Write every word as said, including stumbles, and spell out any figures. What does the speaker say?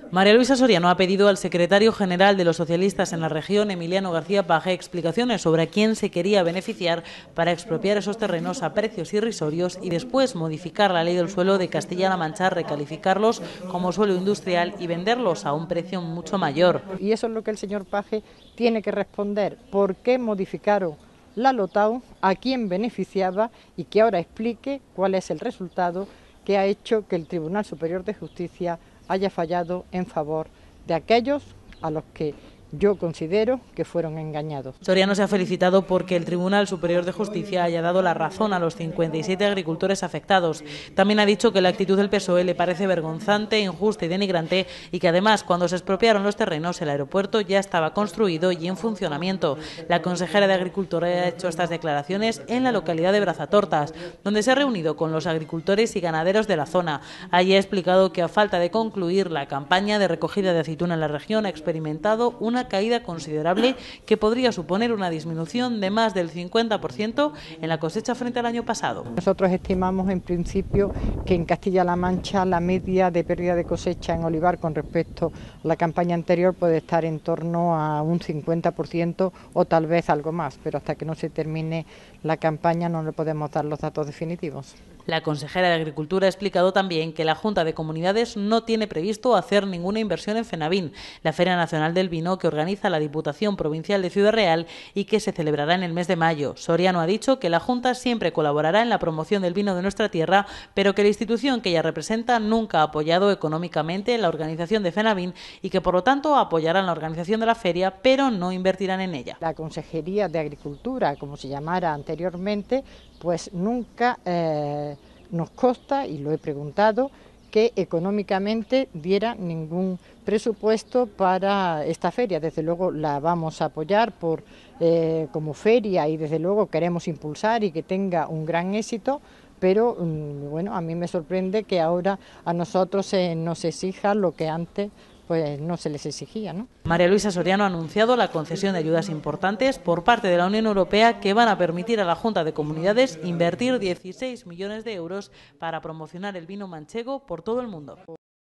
María Luisa Soriano ha pedido al secretario general de los socialistas en la región, Emiliano García Paje, explicaciones sobre a quién se quería beneficiar para expropiar esos terrenos a precios irrisorios y después modificar la ley del suelo de Castilla-La Mancha, recalificarlos como suelo industrial y venderlos a un precio mucho mayor. Y eso es lo que el señor Paje tiene que responder: ¿por qué modificaron la LOTAU, a quién beneficiaba, y que ahora explique cuál es el resultado que ha hecho que el Tribunal Superior de Justicia haya fallado en favor de aquellos a los que yo considero que fueron engañados. Soriano se ha felicitado porque el Tribunal Superior de Justicia haya dado la razón a los cincuenta y siete agricultores afectados. También ha dicho que la actitud del P S O E le parece vergonzante, injusta y denigrante y que además cuando se expropiaron los terrenos el aeropuerto ya estaba construido y en funcionamiento. La consejera de Agricultura ha hecho estas declaraciones en la localidad de Brazatortas, donde se ha reunido con los agricultores y ganaderos de la zona. Allí ha explicado que a falta de concluir la campaña de recogida de aceituna en la región ha experimentado una caída considerable que podría suponer una disminución de más del cincuenta por ciento en la cosecha frente al año pasado. Nosotros estimamos en principio que en Castilla-La Mancha la media de pérdida de cosecha en olivar con respecto a la campaña anterior puede estar en torno a un cincuenta por ciento o tal vez algo más, pero hasta que no se termine la campaña no le podemos dar los datos definitivos. La consejera de Agricultura ha explicado también que la Junta de Comunidades no tiene previsto hacer ninguna inversión en FENAVIN, la Feria Nacional del Vino que organiza la Diputación Provincial de Ciudad Real y que se celebrará en el mes de mayo. Soriano ha dicho que la Junta siempre colaborará en la promoción del vino de nuestra tierra, pero que la institución que ella representa nunca ha apoyado económicamente la organización de FENAVIN y que por lo tanto apoyarán la organización de la feria, pero no invertirán en ella. La Consejería de Agricultura, como se llamara anteriormente, pues nunca eh, nos consta, y lo he preguntado, que económicamente diera ningún presupuesto para esta feria. Desde luego la vamos a apoyar por eh, como feria y desde luego queremos impulsar y que tenga un gran éxito, pero bueno, a mí me sorprende que ahora a nosotros se nos exija lo que antes pues no se les exigía, ¿no? María Luisa Soriano ha anunciado la concesión de ayudas importantes por parte de la Unión Europea que van a permitir a la Junta de Comunidades invertir dieciséis millones de euros para promocionar el vino manchego por todo el mundo.